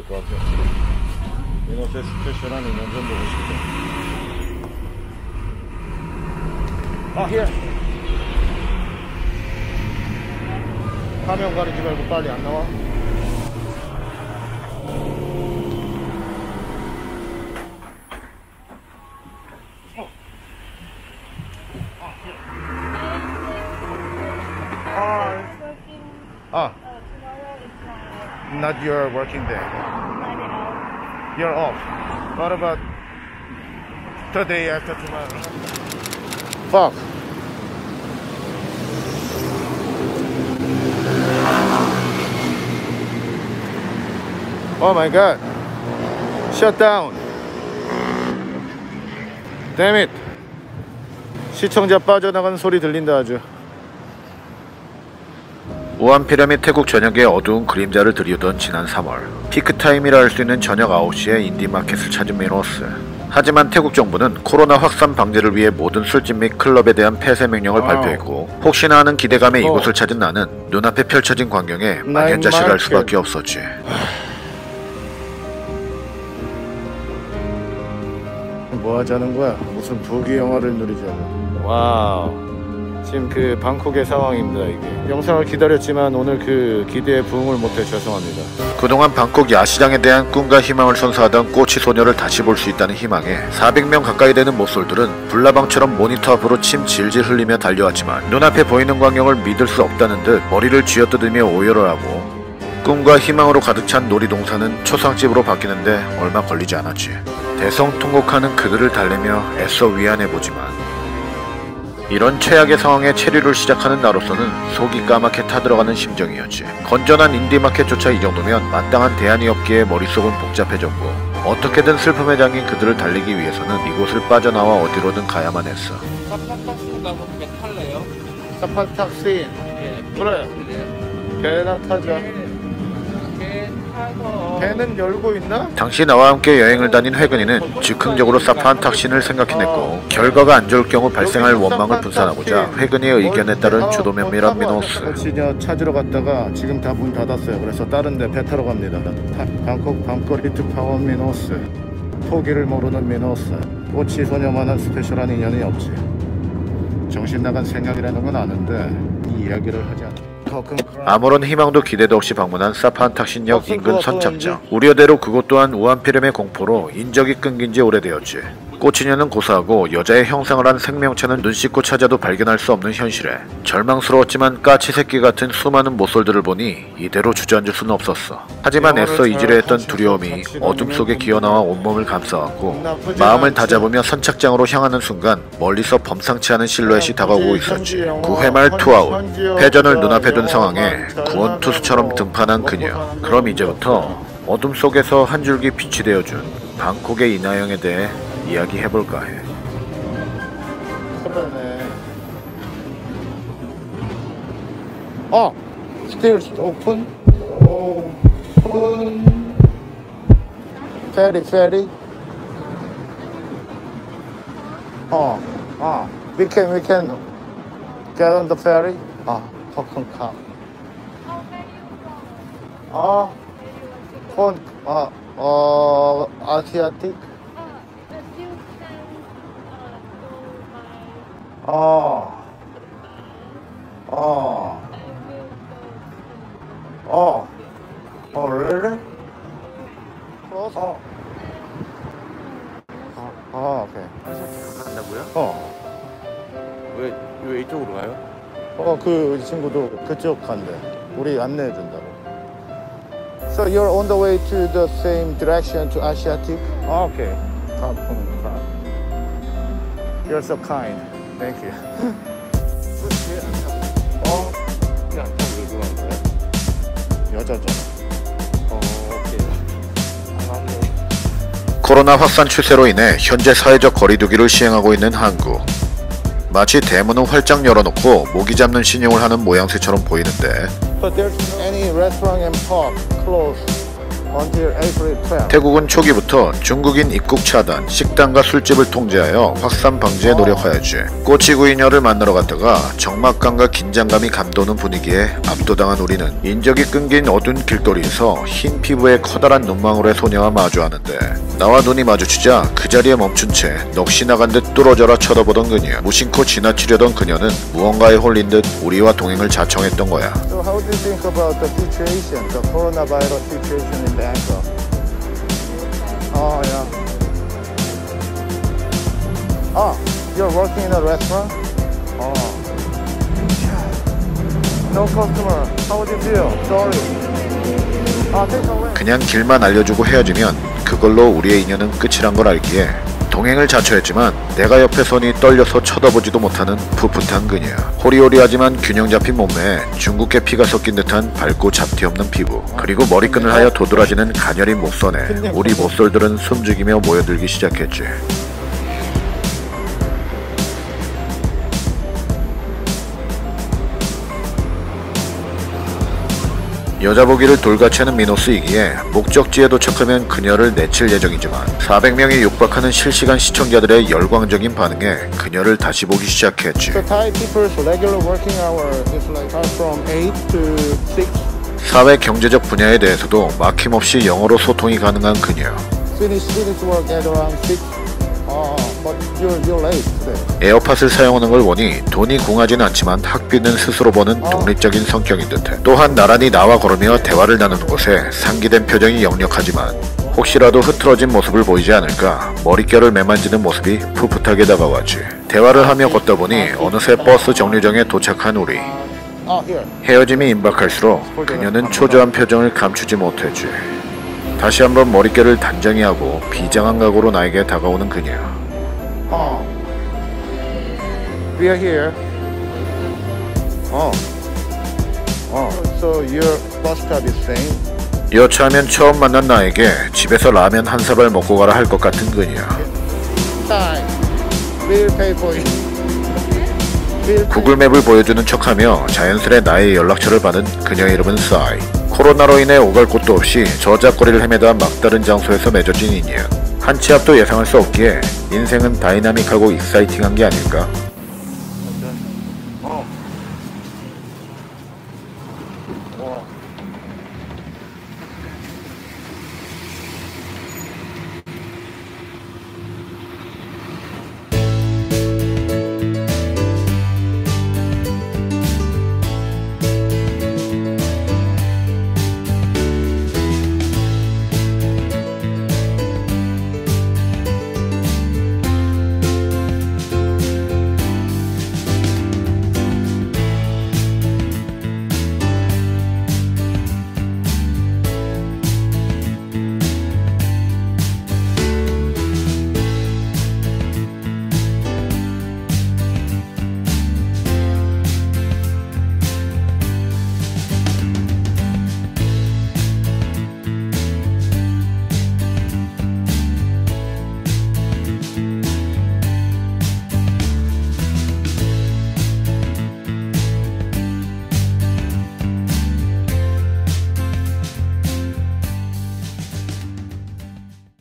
것 같아. 미노스의 스페셜한 인연 좀 보고 싶다. 아, here. 화면 가리지 말고 빨리 안 나와. Tomorrow is my Not your working day. Friday off. You're off. What about the day after tomorrow? Fuck. Oh my god. Shut down. Damn it. 시청자 빠져나가는 소리 들린다 아주. 우한피렴이 태국 전역에 어두운 그림자를 들이우던 지난 3월 피크타임이라 할 수 있는 저녁 9시에 인디마켓을 찾은 미노스. 하지만 태국 정부는 코로나 확산 방지를 위해 모든 술집 및 클럽에 대한 폐쇄 명령을 발표했고 혹시나 하는 기대감에 이곳을 찾은 나는 눈앞에 펼쳐진 광경에 망연자실할 수밖에 없었지. 뭐 하자는 거야? 무슨 부귀 영화를 누리자고. 와우. 지금 그 방콕의 상황입니다. 이게 영상을 기다렸지만 오늘 그 기대에 부응을 못해 죄송합니다. 그동안 방콕 야시장에 대한 꿈과 희망을 선사하던 꼬치 소녀를 다시 볼 수 있다는 희망에 400명 가까이 되는 모쏠들은 불나방처럼 모니터 앞으로 침 질질 흘리며 달려왔지만 눈앞에 보이는 광경을 믿을 수 없다는 듯 머리를 쥐어뜯으며 오열을 하고 꿈과 희망으로 가득 찬 놀이동산은 초상집으로 바뀌는데 얼마 걸리지 않았지. 대성통곡하는 그들을 달래며 애써 위안해보지만 이런 최악의 상황에 체류를 시작하는 나로서는 속이 까맣게 타들어가는 심정이었지. 건전한 인디마켓조차 이 정도면 마땅한 대안이 없기에 머릿속은 복잡해졌고 어떻게든 슬픔에 잠긴 그들을 달리기 위해서는 이곳을 빠져나와 어디로든 가야만 했어. 사파탁시가 뭐 배 탈래요? 사파탁시. 예. 그래. 배나 타자. 배 타서 배는 열고 있나? 당시 나와 함께 여행을 다닌 회근이는 즉흥적으로 사파한탁신을 생각해냈고 결과가 안 좋을 경우 발생할 원망을 분산하고자 회근이의 의견에 따른 주도 면밀한 미노스. 꼬치녀 찾으러 갔다가 지금 다 문 닫았어요. 그래서 다른 데 배 타러 갑니다. 방콕 밤거리 특파원 미노스. 포기를 모르는 미노스. 꼬치 소녀만한 스페셜한 인연이 없지. 정신 나간 생각이라는 건 아는데 이 이야기를 하지 않아. 아무런 희망도 기대도 없이 방문한 사파한탁신역 인근 선착장. 우려대로 그곳 또한 우한피렴의 공포로 인적이 끊긴 지 오래되었지. 꼬치녀는 고사하고 여자의 형상을 한 생명체는 눈 씻고 찾아도 발견할 수 없는 현실에 절망스러웠지만 까치 새끼 같은 수많은 모쏠들을 보니 이대로 주저앉을 수는 없었어. 하지만 애써 잊으려 했던 두려움이 어둠 속에 기어나와 온몸을 감싸왔고 마음을 다잡으며 선착장으로 향하는 순간 멀리서 범상치 않은 실루엣이 다가오고 있었지. 9회 말 투아웃. 패전을 눈앞에 둔 상황에 구원투수처럼 등판한 그녀. 그럼 이제부터 어둠 속에서 한 줄기 빛이 되어준 방콕의 이나영에 대해 이야기해볼까 해. still open. Open. Ferry. We can get on the ferry. Hong Kong. Asiatic. Really? Okay. 간다고요? 왜 이쪽으로 가요? 그 친구도 그쪽 간대. 우리 안내해 준다고. So you're on the way to the same direction to Asiatic? Okay. You're so kind. Thank you. 그냥 안 타고 왜 그러는 거예요? 여자잖아. 오케이. 맞네. 코로나 확산 추세로 인해 현재 사회적 거리두기를 시행하고 있는 한국. 마치 대문을 활짝 열어놓고 모기 잡는 신용을 하는 모양새처럼 보이는데 But there's any restaurant and pub closed. until April 12. 태국은 초기부터 중국인 입국 차단, 식당과 술집을 통제하여 확산 방지에 노력하였지. 꼬치구이녀를 만나러 갔다가 적막감과 긴장감이 감도는 분위기에 압도당한 우리는 인적이 끊긴 어두운 길거리에서 흰 피부에 커다란 눈망울의 소녀와 마주하는데 나와 눈이 마주치자 그 자리에 멈춘 채 넋이 나간 듯 뚫어져라 쳐다보던 그녀. 무심코 지나치려던 그녀는 무언가에 홀린 듯 우리와 동행을 자청했던 거야. So how do you think about the situation, the coronavirus situation in Bangkok? Oh yeah. Oh, you're working in a restaurant? Oh. No customer. How do you feel? Sorry. Take away. 그냥 길만 알려주고 헤어지면 그걸로 우리의 인연은 끝이란 걸 알기에 동행을 자처했지만 내가 옆에 서니 떨려서 쳐다보지도 못하는 풋풋한 그녀. 호리호리하지만 균형 잡힌 몸매에 중국계 피가 섞인 듯한 밝고 잡티 없는 피부, 그리고 머리끈을 하여 도드라지는 가녀린 목선에 우리 모쏠들은 숨죽이며 모여들기 시작했지. 여자 보기를 돌같이 하는 미노스이기에 목적지에 도착하면 그녀를 내칠 예정이지만 400명이 육박하는 실시간 시청자들의 열광적인 반응에 그녀를 다시 보기 시작했지. So Thai people's regular working hour is like from 8 to 6. 사회 경제적 분야에 대해서도 막힘없이 영어로 소통이 가능한 그녀. Finish work at around 6. But you're late today. 에어팟을 사용하는 걸 보니 돈이 궁하진 않지만 학비는 스스로 버는 독립적인 성격인 듯해. 또한 나란히 나와 걸으며 대화를 나누는 곳에 상기된 표정이 역력하지만 혹시라도 흐트러진 모습을 보이지 않을까 머릿결을 매만지는 모습이 풋풋하게 다가왔지. 대화를 하며 걷다 보니 어느새 버스 정류장에 도착한 우리. 헤어짐이 임박할수록 그녀는 초조한 표정을 감추지 못했지. 다시 한번 머릿결을 단정히 하고 비장한 각오로 나에게 다가오는 그녀. We are here. So your bus stop is same? 여차하면 처음 만난 나에게 집에서 라면 한 사발 먹고 가라 할 것 같은 그녀. Thai. We'll pay for it. 구글맵을 보여주는 척하며 자연스레 나의 연락처를 받은 그녀의 이름은 싸이. 코로나로 인해 오갈 곳도 없이 저작거리를 헤매다 막다른 장소에서 맺어진 인연. 한 치 앞도 예상할 수 없기에 인생은 다이나믹하고 익사이팅한 게 아닐까?